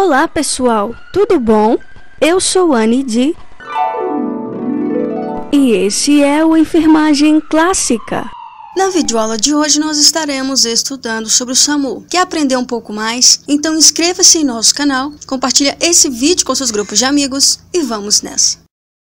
Olá pessoal, tudo bom? Eu sou Anne Di e esse é o Enfermagem Clássica. Na videoaula de hoje nós estaremos estudando sobre o SAMU. Quer aprender um pouco mais? Então inscreva-se em nosso canal, compartilhe esse vídeo com seus grupos de amigos e vamos nessa!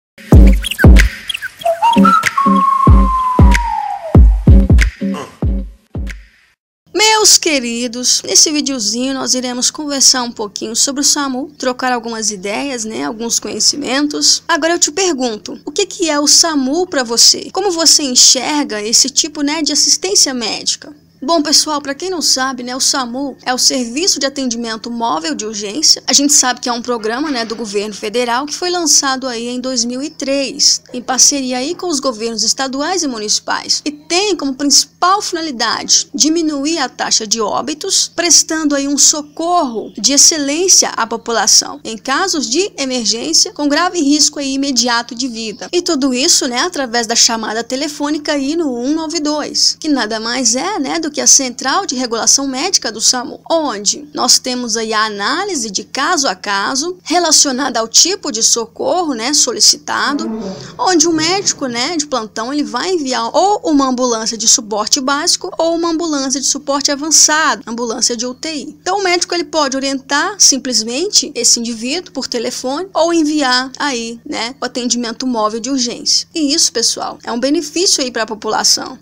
Meus queridos, nesse videozinho nós iremos conversar um pouquinho sobre o SAMU, trocar algumas ideias, alguns conhecimentos. Agora eu te pergunto, o que é o SAMU para você? Como você enxerga esse tipo, de assistência médica? Bom, pessoal, para quem não sabe, o SAMU é o Serviço de Atendimento Móvel de Urgência. A gente sabe que é um programa, do governo federal que foi lançado aí em 2003, em parceria aí com os governos estaduais e municipais. E tem como principal finalidade diminuir a taxa de óbitos, prestando aí um socorro de excelência à população em casos de emergência com grave risco aí imediato de vida. E tudo isso, através da chamada telefônica aí no 192, que nada mais é, do que a Central de Regulação Médica do SAMU, onde nós temos aí a análise de caso a caso relacionada ao tipo de socorro, solicitado, onde o médico, de plantão, ele vai enviar ou uma ambulância de suporte básico ou uma ambulância de suporte avançado, ambulância de UTI. Então o médico ele pode orientar simplesmente esse indivíduo por telefone ou enviar aí, o atendimento móvel de urgência. E isso, pessoal, é um benefício aí para a população,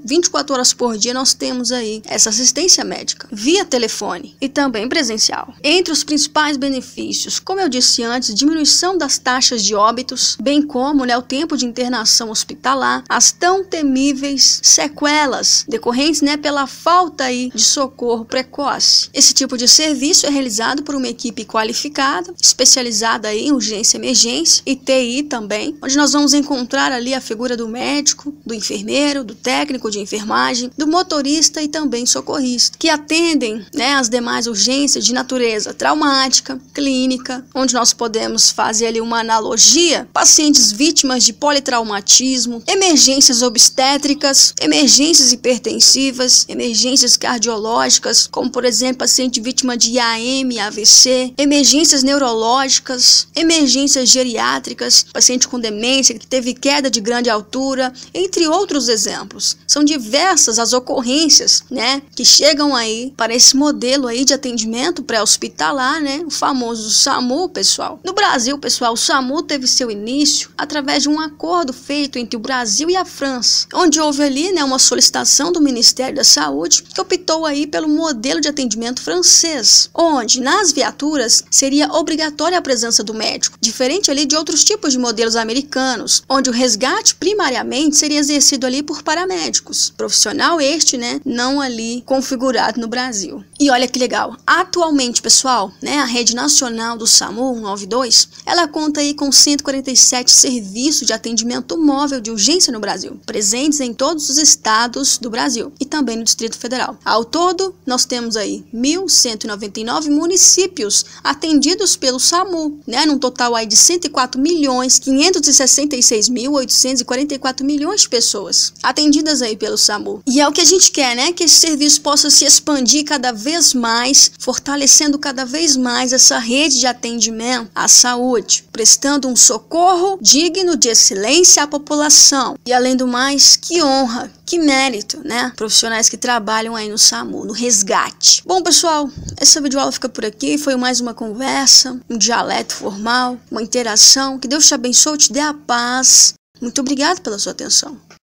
24 horas por dia nós temos aí essa assistência médica via telefone e também presencial. Entre os principais benefícios, como eu disse antes, diminuição das taxas de óbitos, bem como o tempo de internação hospitalar, as tão temíveis sequelas decorrentes pela falta aí de socorro precoce. Esse tipo de serviço é realizado por uma equipe qualificada, especializada aí em urgência e emergência e TI também, onde nós vamos encontrar ali a figura do médico, do enfermeiro, do técnico de enfermagem, do motorista e também socorrista, que atendem as demais urgências de natureza traumática, clínica, onde nós podemos fazer ali uma analogia, pacientes vítimas de politraumatismo, emergências obstétricas, emergências hipertensivas, emergências cardiológicas, como por exemplo paciente vítima de IAM, AVC, emergências neurológicas, emergências geriátricas, paciente com demência que teve queda de grande altura, entre outros exemplos. São diversas as ocorrências que chegam aí para esse modelo aí de atendimento pré-hospitalar, o famoso SAMU, pessoal. No Brasil, pessoal, o SAMU teve seu início através de um acordo feito entre o Brasil e a França, onde houve ali, uma solicitação do Ministério da Saúde que optou aí pelo modelo de atendimento francês, onde nas viaturas seria obrigatória a presença do médico, diferente ali de outros tipos de modelos americanos, onde o resgate primariamente seria exercido ali por paramédicos, profissional este, não ali configurado no Brasil. E olha que legal, atualmente, pessoal, a rede nacional do SAMU 192, ela conta aí com 147 serviços de atendimento móvel de urgência no Brasil, presentes em todos os estados do Brasil e também no Distrito Federal. Ao todo, nós temos aí 1.199 municípios atendidos pelo SAMU, num total aí de 104.566.844 milhões de pessoas atendidas aí pelo SAMU. E é o que a gente quer, que esse serviço possa se expandir cada vez mais, fortalecendo cada vez mais essa rede de atendimento à saúde, prestando um socorro digno de excelência à população. E além do mais, que honra, que mérito, profissionais que trabalham aí no SAMU, no resgate. Bom, pessoal, essa videoaula fica por aqui, foi mais uma conversa, um dialeto formal, uma interação. Que Deus te abençoe, te dê a paz. Muito obrigado pela sua atenção.